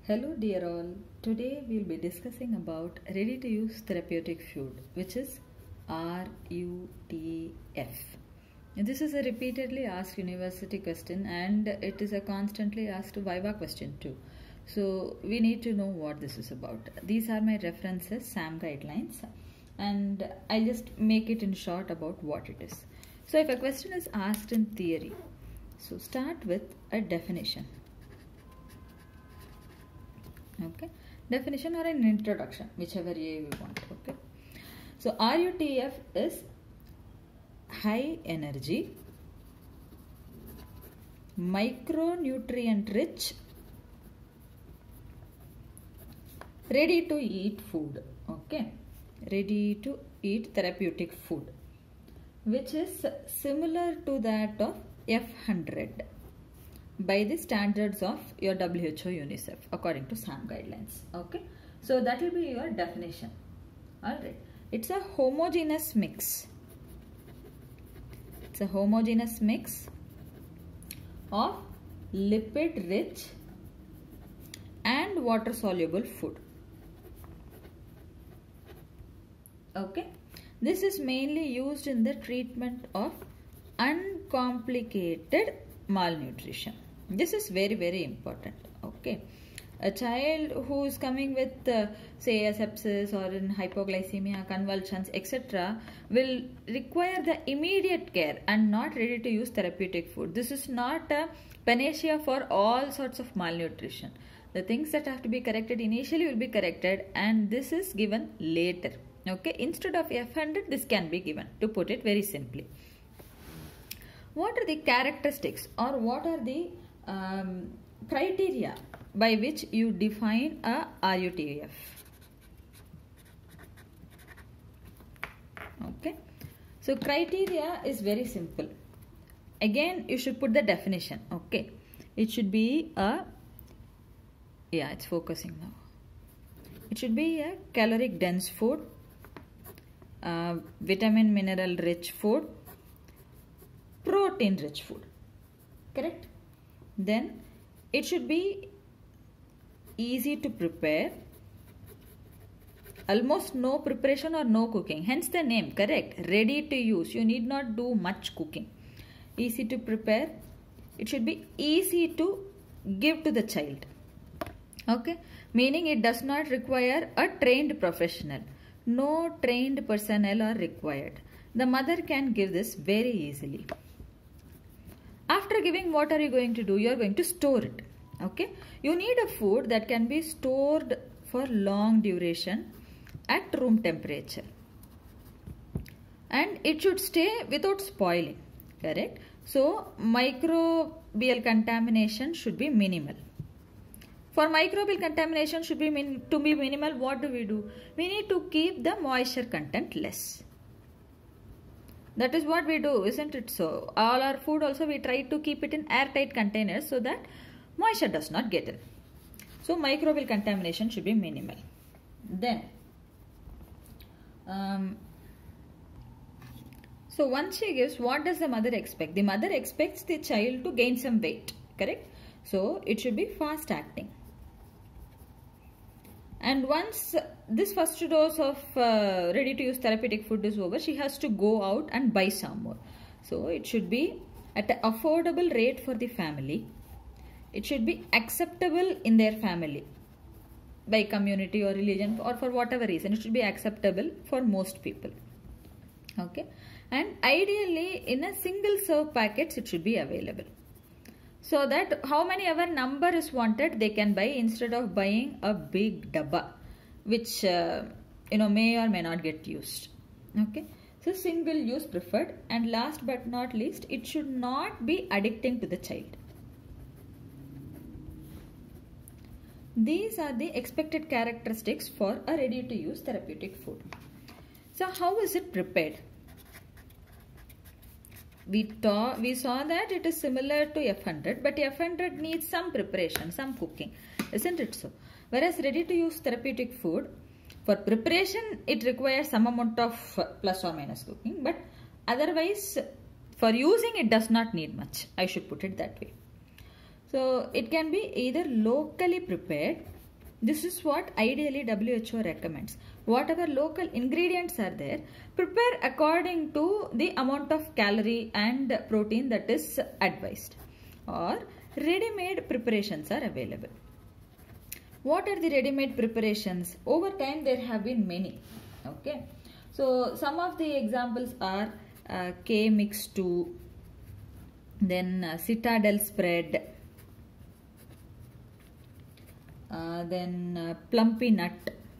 Hello dear all, today we will be discussing about ready to use therapeutic food which is RUTF. And this is a repeatedly asked university question and it is a constantly asked Viva question too. So we need to know what this is about. These are my references, SAM guidelines, and I'll just make it in short about what it is. So if a question is asked in theory, so start with a definition. Okay, definition or an introduction, whichever way we want. Okay, so RUTF is high energy, micronutrient rich, ready to eat food. Okay, ready to eat therapeutic food which is similar to that of F100 by the standards of your WHO UNICEF according to SAM guidelines. Okay, so that will be your definition. Alright, it's a homogeneous mix. It's a homogeneous mix of lipid rich and water soluble food. Okay, this is mainly used in the treatment of uncomplicated malnutrition. This is very important. Okay, a child who is coming with say a sepsis or in hypoglycemia, convulsions, etc. will require the immediate care and not ready to use therapeutic food. This is not a panacea for all sorts of malnutrition. The things that have to be corrected initially will be corrected and this is given later. Okay, instead of F100 this can be given, to put it very simply. What are the characteristics or what are the criteria by which you define a RUTF? Okay, so criteria is very simple. Again, you should put the definition. Okay, it should be a, it's focusing now. It should be a caloric dense food, vitamin mineral rich food, protein rich food, correct? Then it should be easy to prepare, almost no preparation or no cooking, hence the name, correct? Ready to use, you need not do much cooking. Easy to prepare, it should be easy to give to the child. Okay, meaning it does not require a trained professional. No trained personnel are required. The mother can give this very easily. After giving, what are you going to do? You are going to store it. Okay, you need a food that can be stored for long duration at room temperature and it should stay without spoiling, correct? So microbial contamination should be minimal. For microbial contamination should be minimal, what do? We need to keep the moisture content less. That is what we do, isn't it? So all our food also we try to keep it in airtight containers so that moisture does not get in. So microbial contamination should be minimal. Then so once she gives, what does the mother expect? The mother expects the child to gain some weight, correct? So it should be fast acting. And once this first dose of ready to use therapeutic food is over, she has to go out and buy some more. So it should be at an affordable rate for the family. It should be acceptable in their family by community or religion or for whatever reason. It should be acceptable for most people. Okay, and ideally in a single serve packets it should be available. So that how many ever number is wanted they can buy instead of buying a big dabba which may or may not get used. Okay, so single use preferred, and last but not least, it should not be addicting to the child. These are the expected characteristics for a ready to use therapeutic food. So how is it prepared? We saw that it is similar to F100, but F100 needs some preparation, some cooking, isn't it so? Whereas ready to use therapeutic food, for preparation it requires some amount of plus or minus cooking, but otherwise for using it does not need much. I should put it that way. So it can be either locally prepared. This is what ideally WHO recommends. Whatever local ingredients are there, prepare according to the amount of calorie and protein that is advised. Or ready-made preparations are available. What are the ready-made preparations? Over time there have been many. Okay. So some of the examples are K-Mix 2, then Citadel spread, then Plumpy Nut.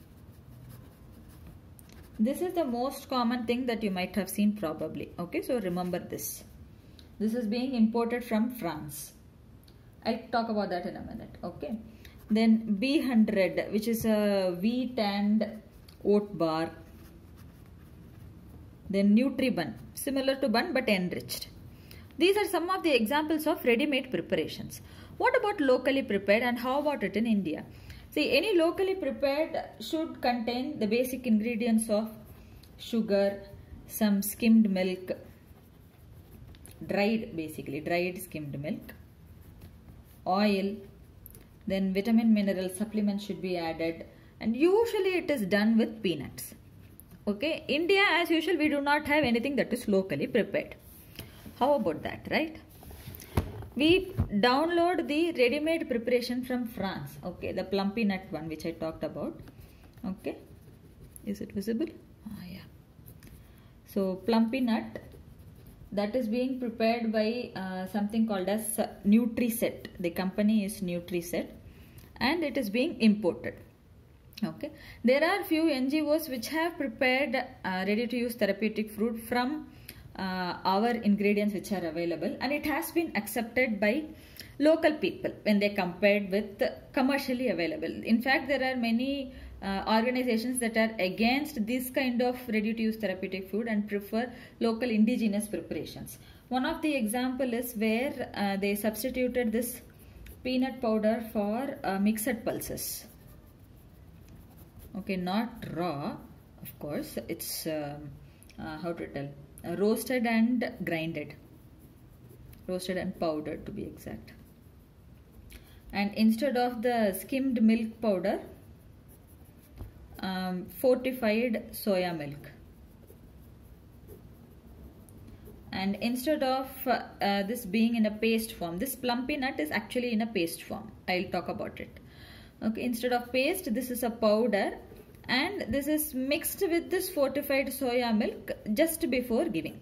This is the most common thing that you might have seen probably. Okay, so remember this. This is being imported from France. I'll talk about that in a minute. Okay. Then B100, which is a wheat and oat bar. Then Nutribun, similar to bun but enriched. These are some of the examples of ready-made preparations. What about locally prepared, and how about it in India? See, any locally prepared should contain the basic ingredients of sugar, some skimmed milk, dried skimmed milk, oil, then vitamin mineral supplements should be added, and usually it is done with peanuts. Okay, India as usual we do not have anything that is locally prepared. How about that, right? We download the ready-made preparation from France. Okay, the Plumpy Nut one which I talked about. Okay, is it visible? Yeah. So Plumpy Nut, that is being prepared by something called as Nutriset. The company is Nutriset, and it is being imported. Okay, there are few NGOs which have prepared ready-to-use therapeutic food from our ingredients which are available, and it has been accepted by local people when they compared with commercially available. In fact, there are many organizations that are against this kind of ready-to-use therapeutic food and prefer local indigenous preparations. One of the example is where they substituted this peanut powder for mixed pulses. Okay, not raw, of course, it's how to tell, roasted and grinded, roasted and powdered to be exact. And instead of the skimmed milk powder, fortified soya milk. And instead of this being in a paste form, this Plumpy Nut is actually in a paste form. I'll talk about it. Okay, instead of paste, this is a powder, and this is mixed with this fortified soya milk just before giving.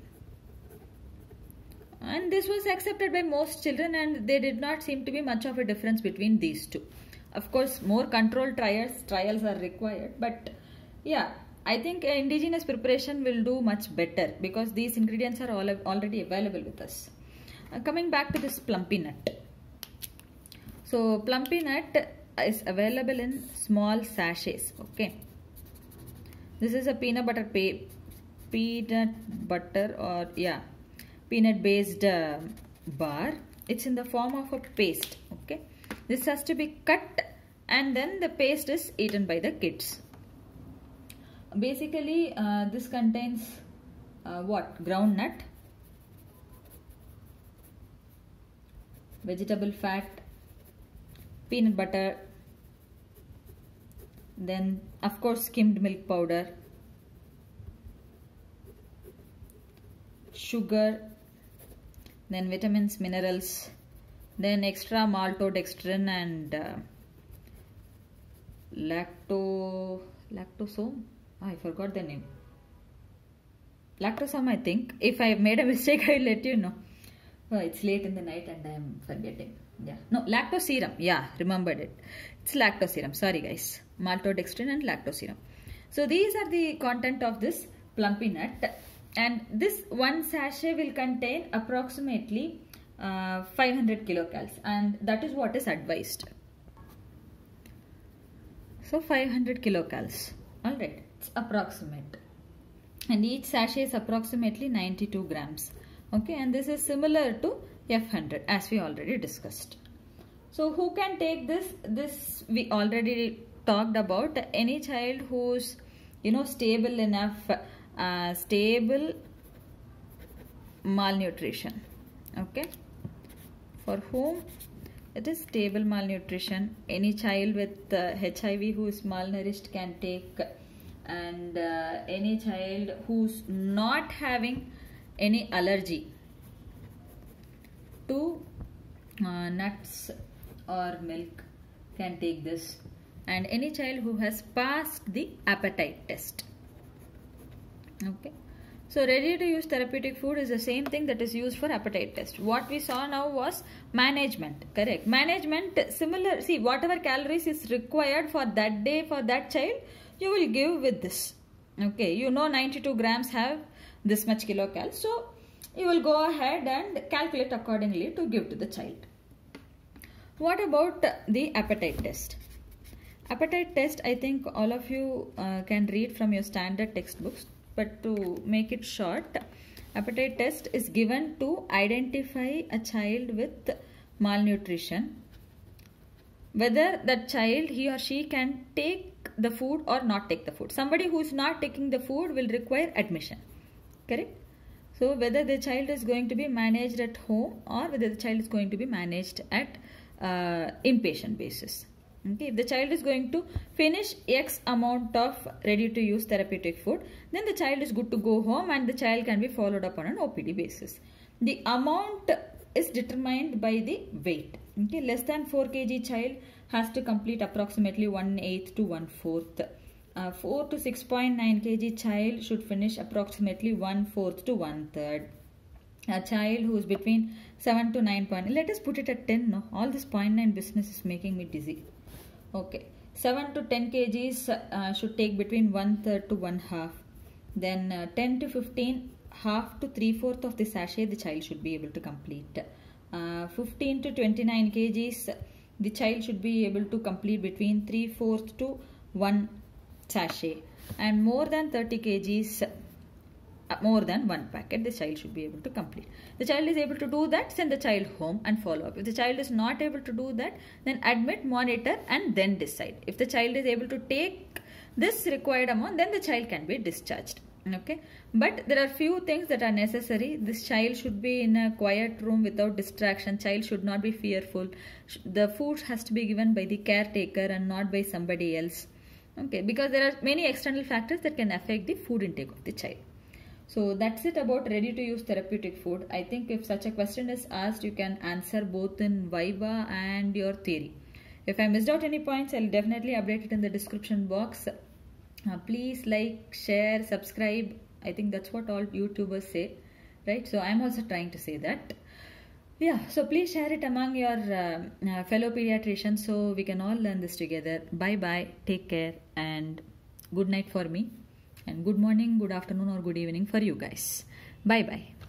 And this was accepted by most children, and there did not seem to be much of a difference between these two. Of course, more controlled trials are required, but yeah, I think indigenous preparation will do much better because these ingredients are already available with us. Coming back to this Plumpy Nut. So Plumpy Nut is available in small sachets. Okay, this is a peanut butter peanut based bar. It's in the form of a paste. Okay, this has to be cut, and then the paste is eaten by the kids. Basically this contains what? Ground nut, vegetable fat, peanut butter, then of course skimmed milk powder, sugar, then vitamins, minerals, then extra maltodextrin and lactosome. I forgot the name. Lactosome, I think. If I made a mistake, I'll let you know. Oh, it's late in the night and I am forgetting. Yeah, no, lactoserum. Yeah, remembered it. It's lactoserum. Sorry, guys. Maltodextrin and lactoserum. So these are the content of this Plumpy Nut, and this one sachet will contain approximately 500 kilocalories, and that is what is advised. So 500 kilocalories. All right, it's approximate, and each sachet is approximately 92 grams. Okay, and this is similar to F100 as we already discussed. So who can take this? This we already talked about. Any child who's stable enough, stable malnutrition. Okay, for whom It is stable malnutrition. Any child with HIV who is malnourished can take, and any child who's not having any allergy to nuts or milk can take this, and any child who has passed the appetite test. Okay. So ready to use therapeutic food is the same thing that is used for appetite test. What we saw now was management, correct? Management similar, see whatever calories is required for that day for that child, you will give with this. Okay, you know 92 grams have this much kilocal. So you will go ahead and calculate accordingly to give to the child. What about the appetite test? Appetite test, I think all of you can read from your standard textbooks. But to make it short, appetite test is given to identify a child with malnutrition, whether that child, he or she can take the food or not take the food. Somebody who is not taking the food will require admission, correct? So whether the child is going to be managed at home or whether the child is going to be managed at inpatient basis. Okay, if the child is going to finish X amount of ready to use therapeutic food, then the child is good to go home and the child can be followed up on an OPD basis. The amount is determined by the weight. Okay, less than 4 kg child has to complete approximately 1/8 to 1/4. 4 to 6.9 kg child should finish approximately 1/4 to 1/3. A child who is between 7 to 9. Let us put it at 10. No, all this 0.9 business is making me dizzy. Okay, 7 to 10 kgs should take between 1/3 to 1/2. Then 10 to 15, half to 3/4 of the sachet the child should be able to complete. 15 to 29 kgs, the child should be able to complete between 3/4 to 1 sachet. And more than 30 kgs, more than 1 packet, the child should be able to complete. The child is able to do that, send the child home and follow up. If the child is not able to do that, then admit, monitor and then decide. If the child is able to take this required amount, then the child can be discharged. Okay, but there are few things that are necessary. This child should be in a quiet room without distraction. Child should not be fearful. The food has to be given by the caretaker and not by somebody else. Okay, because there are many external factors that can affect the food intake of the child. So that's it about ready to use therapeutic food. I think if such a question is asked, you can answer both in Viva and your theory. If I missed out any points, I'll definitely update it in the description box. Please like, share, subscribe. I think that's what all YouTubers say, right? So I'm also trying to say that. Yeah, so please share it among your fellow pediatricians so we can all learn this together. Bye bye, take care, and good night for me. And good morning, good afternoon or good evening for you guys. Bye bye.